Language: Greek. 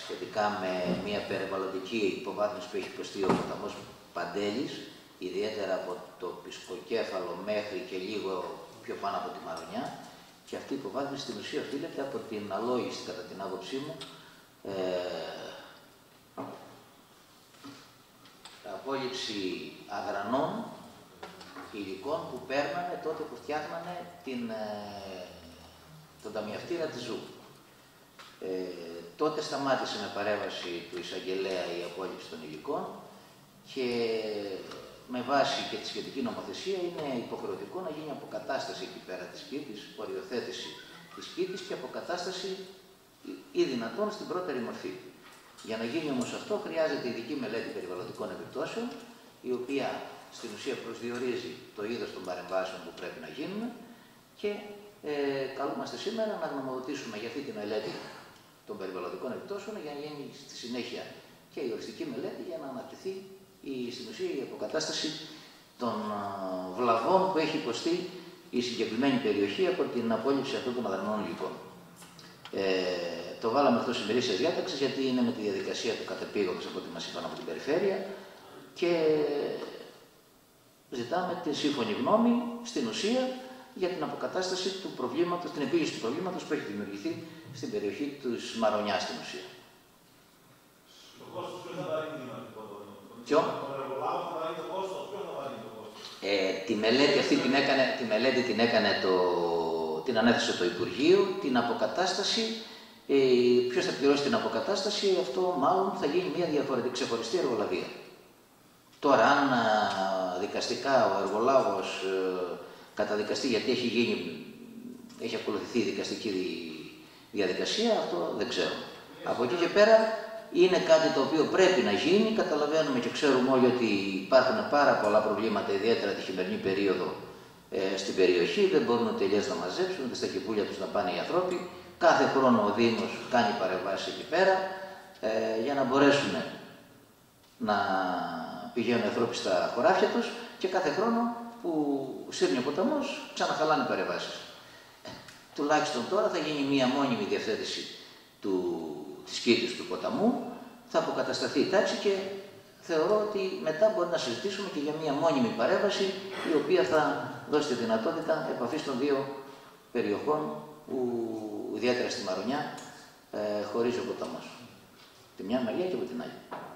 σχετικά με μια περιβαλλοντική υποβάθμιση που έχει υποστεί ο ποταμός Παντέλης, ιδιαίτερα από το Πισκοκέφαλο μέχρι και λίγο πιο πάνω από τη Μαρονιά, και αυτή η υποβάθμιση στην ουσία οφείλεται από την αλόγιστη, κατά την άποψή μου, απόλυψη αγρανών υλικών που παίρνανε τότε που φτιάχνανε τον ταμιαυτήρα της Ζου. Τότε σταμάτησε με παρέμβαση του εισαγγελέα η απόλυψη των υλικών και με βάση και τη σχετική νομοθεσία είναι υποχρεωτικό να γίνει αποκατάσταση εκεί πέρα της Κήτης, οριοθέτηση της Κήτης και αποκατάσταση ή δυνατόν στην πρώτερη μορφή. Για να γίνει όμως αυτό χρειάζεται ειδική μελέτη περιβαλλοντικών επιπτώσεων, η οποία στην ουσία προσδιορίζει το είδος των παρεμβάσεων που πρέπει να γίνουν και καλούμαστε σήμερα να γνωμοδοτήσουμε για αυτή τη μελέτη των περιβαλλοντικών επιπτώσεων για να γίνει στη συνέχεια και η οριστική μελέτη για να αναρτηθεί στην ουσία η αποκατάσταση των βλαβών που έχει υποστεί η συγκεκριμένη περιοχή από την απόλυψη αυτών των αδρανών υλικών. Το βάλαμε αυτό στην ημερήσια διάταξη γιατί είναι με τη διαδικασία του κατεπήγοντος από ό,τι μας είπαν από την περιφέρεια και ζητάμε τη σύμφωνη γνώμη στην ουσία για την αποκατάσταση του προβλήματος, την επίλυση του προβλήματος που έχει δημιουργηθεί στην περιοχή της Μαρονιάς στην ουσία. Το κόστος ποιος θα βαρύνει Ποιο? Τη μελέτη αυτή την ανέθεσε το Υπουργείο, την αποκατάσταση. Ποιος θα πληρώσει την αποκατάσταση, αυτό μάλλον θα γίνει μια διαφορετική ξεχωριστή εργολαβία. Τώρα, αν δικαστικά ο εργολάβος καταδικαστεί γιατί έχει ακολουθηθεί η δικαστική διαδικασία, αυτό δεν ξέρω. Από εκεί και πέρα είναι κάτι το οποίο πρέπει να γίνει. Καταλαβαίνουμε και ξέρουμε όλοι ότι υπάρχουν πάρα πολλά προβλήματα, ιδιαίτερα τη χειμερινή περίοδο στην περιοχή. Δεν μπορούν ούτε ελιές να μαζέψουν, ούτε στα κυπούλια τους να πάνε οι ανθρώποι. Κάθε χρόνο ο Δήμος κάνει παρεμβάσεις εκεί πέρα για να μπορέσουν να πηγαίνουν οι άνθρωποι στα χωράφια τους και κάθε χρόνο που σύρνει ο ποταμός ξαναχαλάνε παρεμβάσεις. Τουλάχιστον τώρα θα γίνει μία μόνιμη διευθέτηση της Κήτης του ποταμού, θα αποκατασταθεί η τάξη και θεωρώ ότι μετά μπορεί να συζητήσουμε και για μία μόνιμη παρέμβαση η οποία θα δώσει τη δυνατότητα επαφής των δύο περιοχών που ιδιαίτερα στη Μαρονιά χωρίζει ο ποταμός. Τη μια μεριά και από την άλλη.